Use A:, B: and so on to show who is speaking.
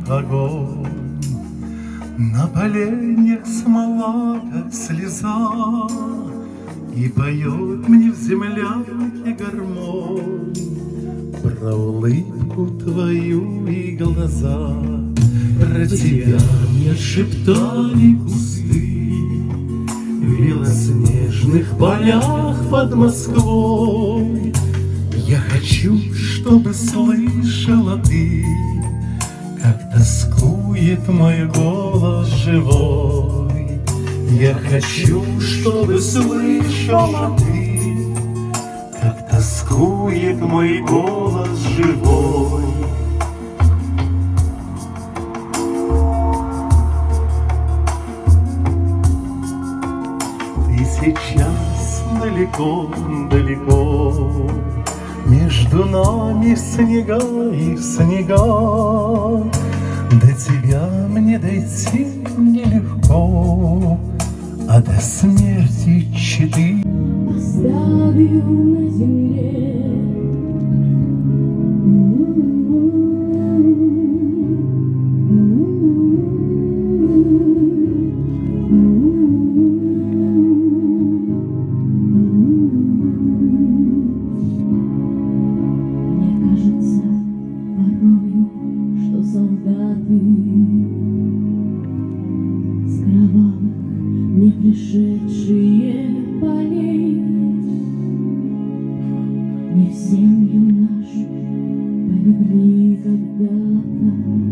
A: огонь. На поленьях смола, как слеза, и поет мне в землянке гармонь про улыбку твою и глаза. Про тебя мне шептали кусты в белоснежных полях под Москвой. Я хочу, чтобы слышала ты, как тоскует мой голос живой. Я хочу, чтобы слышала ты, как тоскует мой голос живой. Ты сейчас далеко-далеко, между нами снега и снега. До тебя мне дойти нелегко, а до смерти 4
B: оставил на земле. С кровавых, не пришедшие полей, не в семью нашу полегли когда-то.